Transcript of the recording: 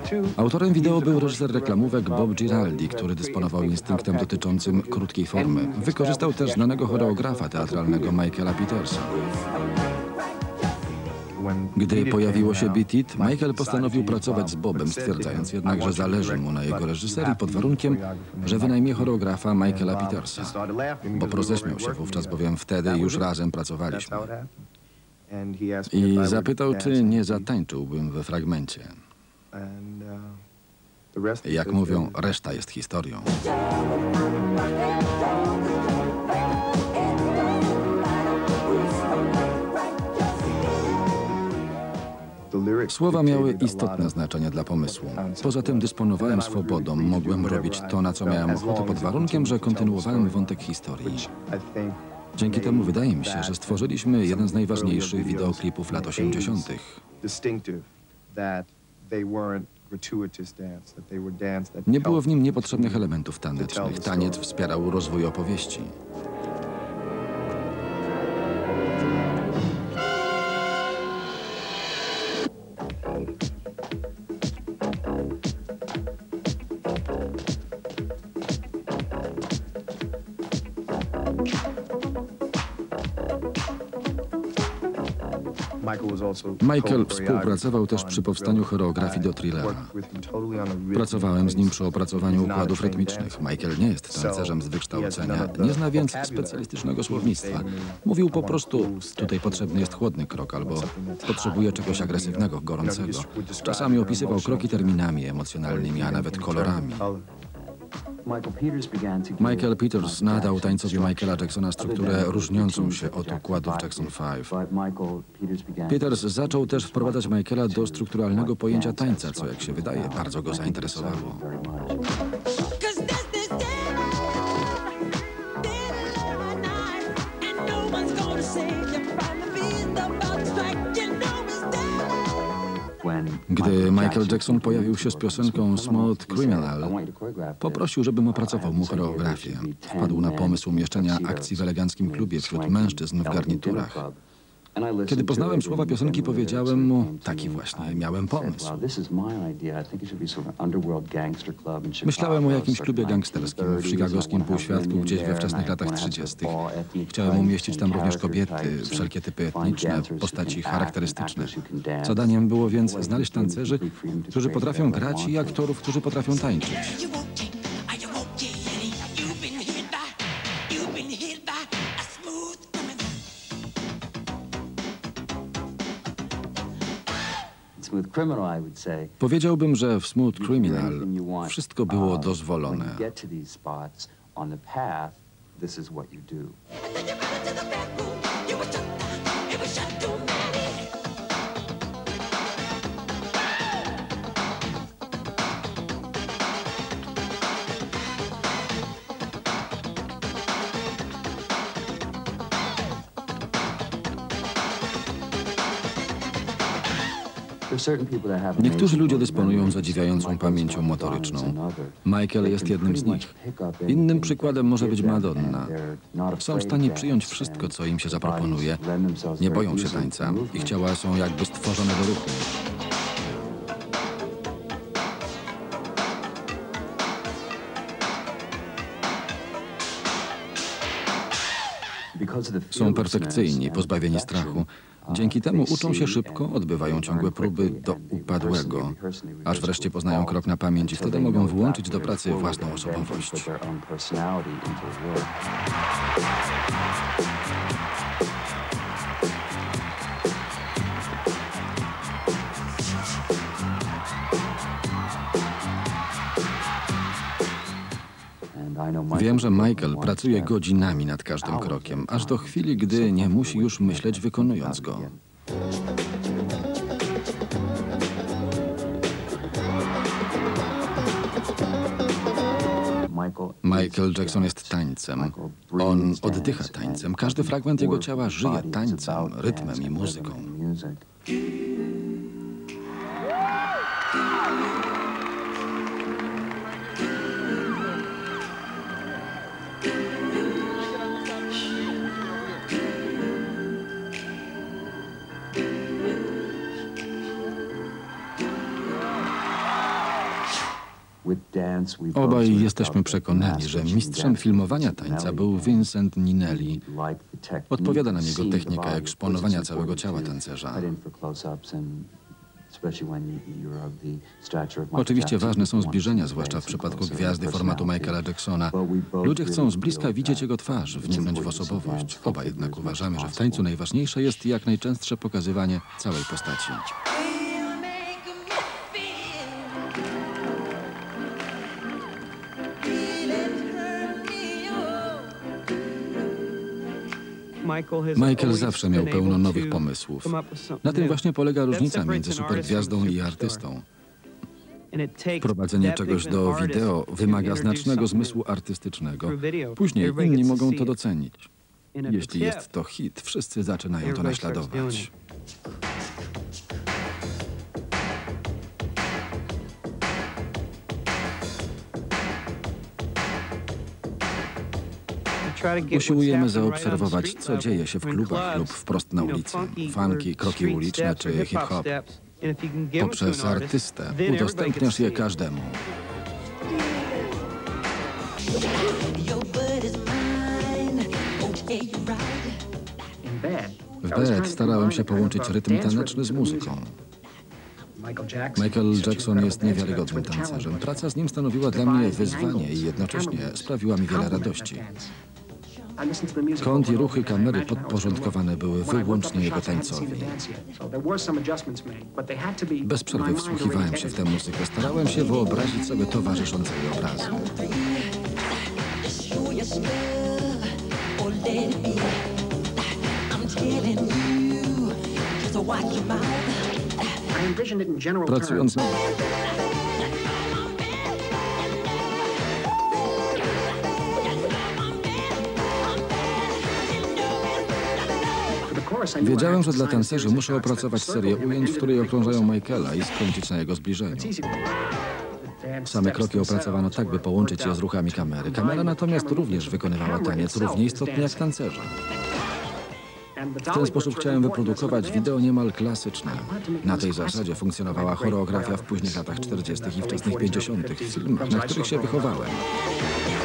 Autorem wideo był reżyser reklamówek Bob Giraldi, który dysponował instynktem dotyczącym krótkiej formy. Wykorzystał też znanego choreografa teatralnego Michaela Petersa. Gdy pojawiło się Beat It, Michael postanowił pracować z Bobem, stwierdzając jednak, że zależy mu na jego reżyserii pod warunkiem, że wynajmie choreografa Michaela Petersa. Bob roześmiał się wówczas, bowiem wtedy już razem pracowaliśmy. I zapytał, czy nie zatańczyłbym we fragmencie. Jak mówią, reszta jest historią. Słowa miały istotne znaczenie dla pomysłu. Poza tym dysponowałem swobodą, mogłem robić to, na co miałem ochotę, pod warunkiem, że kontynuowałem wątek historii. Dzięki temu wydaje mi się, że stworzyliśmy jeden z najważniejszych wideoklipów lat 80. Nie było w nim niepotrzebnych elementów tanecznych. Taniec wspierał rozwój opowieści. Michael współpracował też przy powstaniu choreografii do Thrillera. Pracowałem z nim przy opracowaniu układów rytmicznych. Michael nie jest tancerzem z wykształcenia, nie zna więc specjalistycznego słownictwa. Mówił po prostu, tutaj potrzebny jest chłodny krok, albo potrzebuje czegoś agresywnego, gorącego. Czasami opisywał kroki terminami emocjonalnymi, a nawet kolorami. Michael Peters nadał tańcowi Michaela Jacksona strukturę różniącą się od układów Jackson 5. Peters zaczął też wprowadzać Michaela do strukturalnego pojęcia tańca, co, jak się wydaje, bardzo go zainteresowało. Gdy Michael Jackson pojawił się z piosenką Smooth Criminal, poprosił, żebym opracował mu choreografię. Wpadł na pomysł umieszczenia akcji w eleganckim klubie wśród mężczyzn w garniturach. Kiedy poznałem słowa piosenki, powiedziałem mu, taki właśnie miałem pomysł. Myślałem o jakimś klubie gangsterskim w chicagowskim półświadku gdzieś we wczesnych latach 30. Chciałem umieścić tam również kobiety, wszelkie typy etniczne, postaci charakterystyczne. Zadaniem było więc znaleźć tancerzy, którzy potrafią grać, i aktorów, którzy potrafią tańczyć. Powiedziałbym, że w Smooth Criminal wszystko było dozwolone. Niektórzy ludzie dysponują zadziwiającą pamięcią motoryczną. Michael jest jednym z nich. Innym przykładem może być Madonna. Są w stanie przyjąć wszystko, co im się zaproponuje. Nie boją się tańca. Ich ciała są jakby stworzone do ruchu. Są perfekcyjni, pozbawieni strachu. Dzięki temu uczą się szybko, odbywają ciągłe próby do upadłego, aż wreszcie poznają krok na pamięć i wtedy mogą włączyć do pracy własną osobowość. Wiem, że Michael pracuje godzinami nad każdym krokiem, aż do chwili, gdy nie musi już myśleć, wykonując go. Michael Jackson jest tańcem. On oddycha tańcem. Każdy fragment jego ciała żyje tańcem, rytmem i muzyką. Obaj jesteśmy przekonani, że mistrzem filmowania tańca był Vincent Ninelli. Odpowiada na niego technika eksponowania całego ciała tancerza. Oczywiście ważne są zbliżenia, zwłaszcza w przypadku gwiazdy formatu Michaela Jacksona. Ludzie chcą z bliska widzieć jego twarz, wniknąć w osobowość. Oba jednak uważamy, że w tańcu najważniejsze jest jak najczęstsze pokazywanie całej postaci. Michael zawsze miał pełno nowych pomysłów. Na tym właśnie polega różnica między supergwiazdą i artystą. Wprowadzenie czegoś do wideo wymaga znacznego zmysłu artystycznego. Później inni mogą to docenić. Jeśli jest to hit, wszyscy zaczynają to naśladować. Usiłujemy zaobserwować, co dzieje się w klubach lub wprost na ulicy. Funky, kroki uliczne czy hip-hop. Poprzez artystę udostępniasz je każdemu. W Bad starałem się połączyć rytm taneczny z muzyką. Michael Jackson jest niewiarygodnym tancerzem. Praca z nim stanowiła dla mnie wyzwanie i jednocześnie sprawiła mi wiele radości. Kąt i ruchy kamery podporządkowane były wyłącznie jego tańcowi. Bez przerwy wsłuchiwałem się w tę muzykę. Starałem się wyobrazić sobie towarzyszące jej obrazy. Pracując na... Wiedziałem, że dla tancerzy muszę opracować serię ujęć, w której okrążają Michaela i skończyć na jego zbliżeniu. Same kroki opracowano tak, by połączyć je z ruchami kamery. Kamera natomiast również wykonywała taniec równie istotnie jak tancerze. W ten sposób chciałem wyprodukować wideo niemal klasyczne. Na tej zasadzie funkcjonowała choreografia w późnych latach 40. i wczesnych 50. w filmach, na których się wychowałem.